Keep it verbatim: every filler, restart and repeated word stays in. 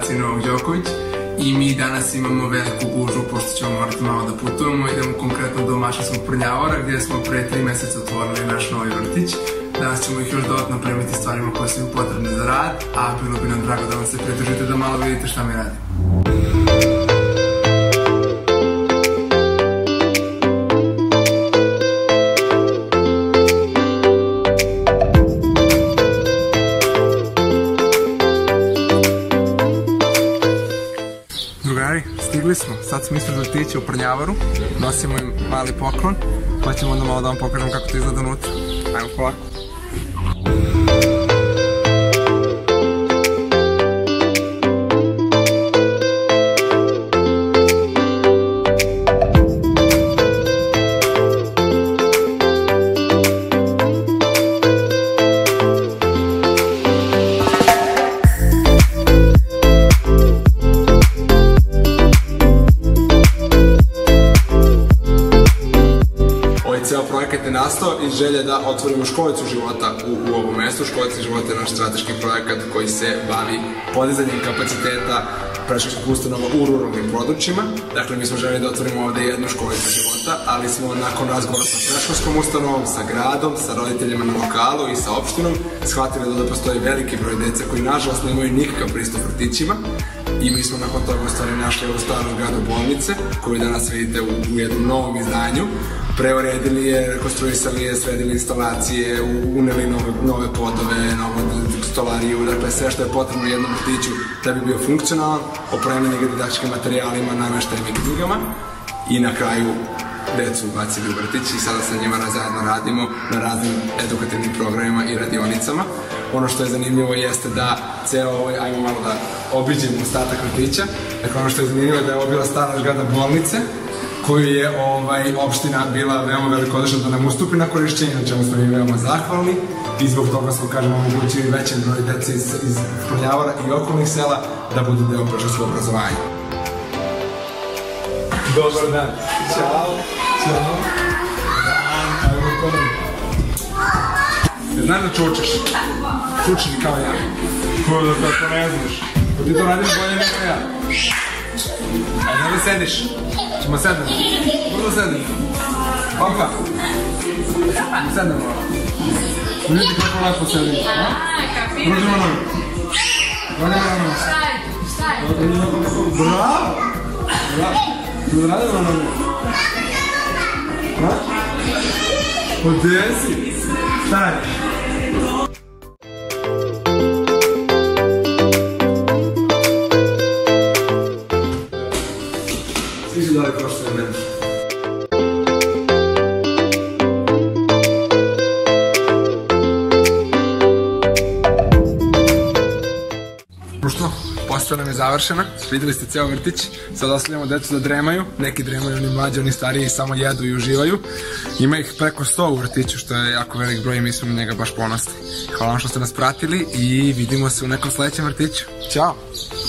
generacije Novak Đoković i mi danas imamo veliku gužu pošto ćemo morati malo da putujemo. Idemo konkretno do Mašinskog Prnjavora gdje smo pre tri meseca otvorili naš novi vrtić. Danas ćemo ih još dodatno premiti stvarima koje su im potrebne za rad, a bilo bi nam drago da vam se pridružite da malo vidite šta mi radimo. Drugari, stigli smo, sad smo ispred vrtića u Prnjavoru, nosimo im mali poklon, pa ćemo onda malo da vam pokažem kako to izgleda unutra. Ajmo polako. Ceo projekat je nastao iz želje da otvorimo školicu života u, u ovom mestu. Školica života je naš strateški projekat koji se bavi podizanjem kapaciteta predškolskih ustanova u ruralnim područjima. Dakle, mi smo željeli da otvorimo ovde jednu školicu života, ali smo nakon razgovora sa predškolskom ustanovom, sa gradom, sa roditeljima na lokalu i sa opštinom shvatili da postoji veliki broj dece koji nažalost nemaju nikakav pristup vrtićima. I mi smo nakon toga u stvari našli ovu staru zgradu bolnice, koju danas vidite u, u jednom novom izdanju. Preuredili je, rekonstruisali je, sredili instalacije, uneli nove, nove podove, novu stolariju, dakle sve što je potrebno u jednom vrtiću da bi bio funkcionalan, opremljeni ga didaktičkim materijalima, nameštajem i knjigama i na kraju decu ubacili u vrtić i sada sa njima zajedno radimo na raznim edukativnim programima i radionicama. Ono što je zanimljivo jeste da ceo ovaj, ajmo malo da obiđemo ostatak vrtića, dakle ono što je zanimljivo je da je ovo bila stara zgrada bolnice, koju je ovaj, opština bila veoma velikodušna da nam ustupi na korišćenje, na čemu smo mi veoma zahvalni i zbog toga smo, kažemo, omogućili većem broj dece iz, iz Prnjavora i okolnih sela da budu deo predškolskog obrazovanja. Dobar dan. Ćao. Ćao. Ajmo kodan. Znam da čučeš. Čučeš kao ja. Ko da to ne znaš. Ko ti to radiš bolje nego ja. Ajde da sediš. Ćemo sedem. Kako da sedem? Opa. Sedem ovo. Vidite kako lepo sedim. Prođemo nogu. Prođemo nogu. Bravo. Bravo. Kako da radimo nogu? Ha? Pa gdje si? Šta radiš? Svi si dali kao što je meni. Društvo, postava nam je završena, videli ste ceo vrtić, sad ostavljamo decu da dremaju, neki dremaju, oni mlađi, oni stariji samo jedu i uživaju. Ima ih preko sto u vrtiću, što je jako velik broj i mi smo na njega baš ponosni. Hvala vam što ste nas pratili i vidimo se u nekom sledećem vrtiću. Ćao!